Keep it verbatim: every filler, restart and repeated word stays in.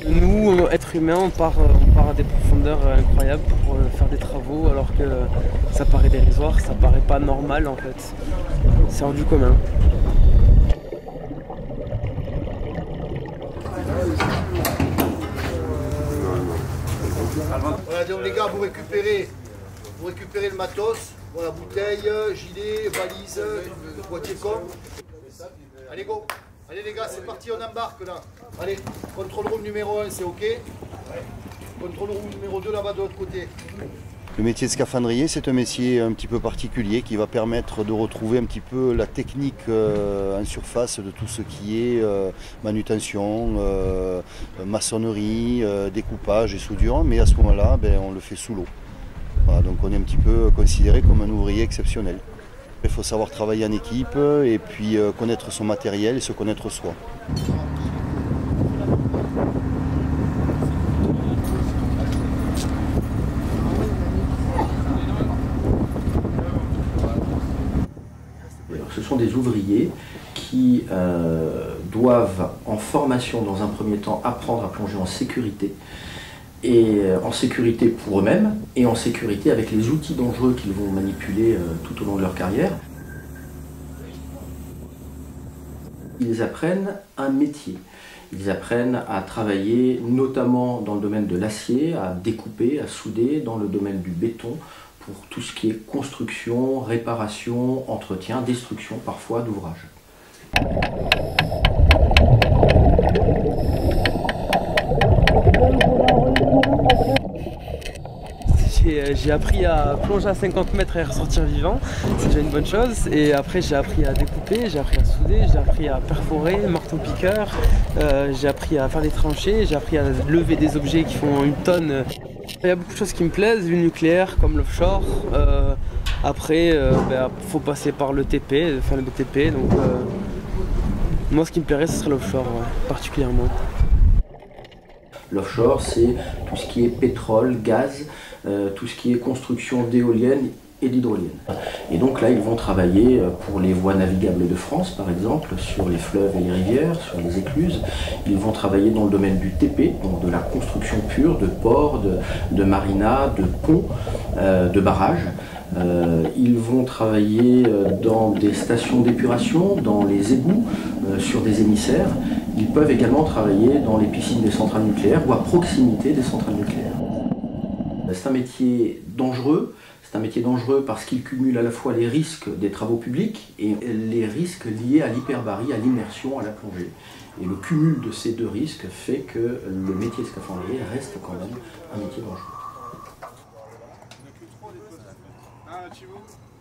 Nous, êtres humains, on part, on part à des profondeurs incroyables pour faire des travaux alors que ça paraît dérisoire, ça paraît pas normal en fait. C'est hors du commun. Voilà, donc les gars, vous récupérez, vous récupérez le matos, voilà, bouteille, gilet, valise, boîtier com. Allez go, allez les gars, c'est parti, on embarque là. Allez, contrôle room numéro un, c'est ok. Contrôle room numéro deux là-bas de l'autre côté. Le métier de scaphandrier, c'est un métier un petit peu particulier qui va permettre de retrouver un petit peu la technique euh, en surface de tout ce qui est euh, manutention, euh, maçonnerie, euh, découpage et soudure, mais à ce moment-là, ben, on le fait sous l'eau. Voilà, donc on est un petit peu considéré comme un ouvrier exceptionnel. Il faut savoir travailler en équipe et puis euh, connaître son matériel et se connaître soi. Ce sont des ouvriers qui euh, doivent, en formation dans un premier temps, apprendre à plonger en sécurité, et euh, en sécurité pour eux-mêmes, et en sécurité avec les outils dangereux qu'ils vont manipuler euh, tout au long de leur carrière. Ils apprennent un métier. Ils apprennent à travailler notamment dans le domaine de l'acier, à découper, à souder, dans le domaine du béton, pour tout ce qui est construction, réparation, entretien, destruction parfois d'ouvrages. J'ai appris à plonger à cinquante mètres et ressortir vivant, c'est déjà une bonne chose. Et après j'ai appris à découper, j'ai appris à souder, j'ai appris à perforer, marteau-piqueur, euh, j'ai appris à faire des tranchées, j'ai appris à lever des objets qui font une tonne. Il y a beaucoup de choses qui me plaisent, le nucléaire comme l'offshore. Euh, après, il euh, ben, faut passer par le T P, faire le B T P. Donc, euh, moi, ce qui me plairait, ce serait l'offshore, ouais, particulièrement. L'offshore, c'est tout ce qui est pétrole, gaz, euh, tout ce qui est construction d'éoliennes et d'hydroliennes. Et donc là, ils vont travailler pour les voies navigables de France, par exemple, sur les fleuves et les rivières, sur les écluses. Ils vont travailler dans le domaine du T P, donc de la construction pure, de ports, de, de marinas, de ponts, euh, de barrages. Euh, ils vont travailler dans des stations d'épuration, dans les égouts, euh, sur des émissaires. Ils peuvent également travailler dans les piscines des centrales nucléaires ou à proximité des centrales nucléaires. C'est un métier dangereux. C'est un métier dangereux parce qu'il cumule à la fois les risques des travaux publics et les risques liés à l'hyperbarie, à l'immersion, à la plongée. Et le cumul de ces deux risques fait que le métier de scaphandrier reste quand même un métier dangereux.